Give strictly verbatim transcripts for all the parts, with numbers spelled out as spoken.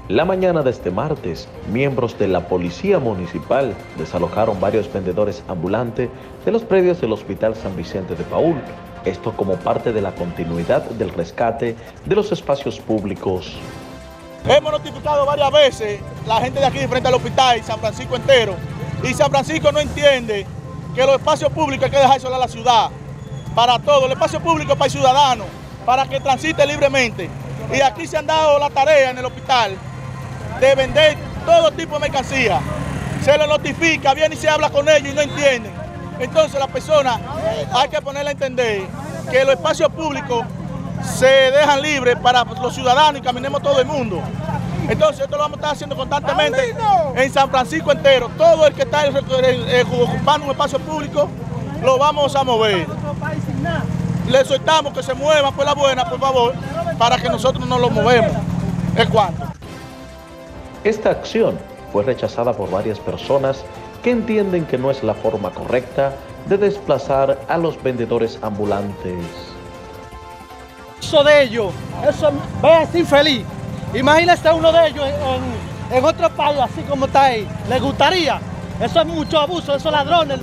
La mañana de este martes, miembros de la Policía Municipal desalojaron varios vendedores ambulantes de los predios del Hospital San Vicente de Paúl. Esto como parte de la continuidad del rescate de los espacios públicos. Hemos notificado varias veces la gente de aquí de frente al hospital y San Francisco entero. Y San Francisco no entiende que los espacios públicos hay que dejar solo a la ciudad. Para todo, el espacio público es para el ciudadano, para que transite libremente. Y aquí se han dado la tarea en el hospital de vender todo tipo de mercancía. Se les notifica, viene y se habla con ellos y no entienden. Entonces la persona hay que ponerle a entender que los espacios públicos se dejan libres para los ciudadanos y caminemos todo el mundo. Entonces esto lo vamos a estar haciendo constantemente en San Francisco entero. Todo el que está ocupando un espacio público lo vamos a mover. Le soltamos que se muevan por la buena, por favor, para que nosotros no lo movemos. ¿Es cuánto? Esta acción fue rechazada por varias personas que entienden que no es la forma correcta de desplazar a los vendedores ambulantes. Eso de ellos, eso es infeliz. Imagínese uno de ellos en, en otro país, así como está ahí. ¿Les gustaría? Eso es mucho abuso, esos ladrones.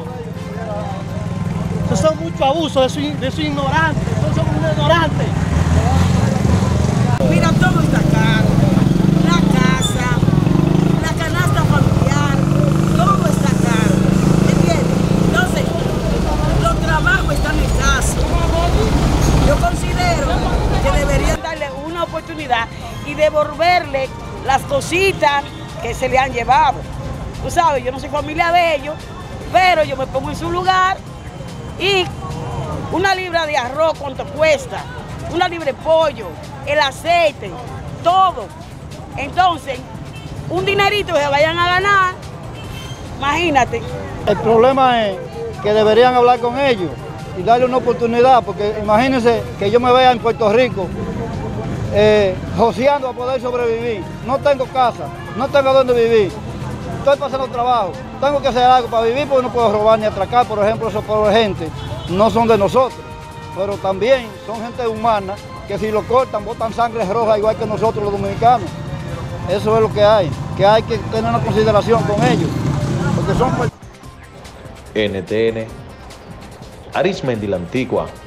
Eso son mucho abuso de esos de su ignorantes, esos son ignorantes. Mira, todo está caro. La casa, la canasta familiar, todo está caro. ¿Entiendes? Entonces, los trabajos están escasos. Yo considero que deberían darle una oportunidad y devolverle las cositas que se le han llevado. Tú sabes, yo no soy familia de ellos, pero yo me pongo en su lugar y una libra de arroz, ¿cuánto cuesta? Una libra de pollo, el aceite, todo. Entonces, un dinerito que se vayan a ganar, imagínate. El problema es que deberían hablar con ellos y darle una oportunidad, porque imagínense que yo me vea en Puerto Rico eh, joseando a poder sobrevivir. No tengo casa, no tengo dónde vivir, estoy pasando trabajo, tengo que hacer algo para vivir porque no puedo robar ni atracar. Por ejemplo, esos pobres gente no son de nosotros, pero también son gente humana que si lo cortan botan sangre roja igual que nosotros los dominicanos. Eso es lo que hay, que hay que tener una consideración con ellos, porque son... N T N, Arismendi La Antigua.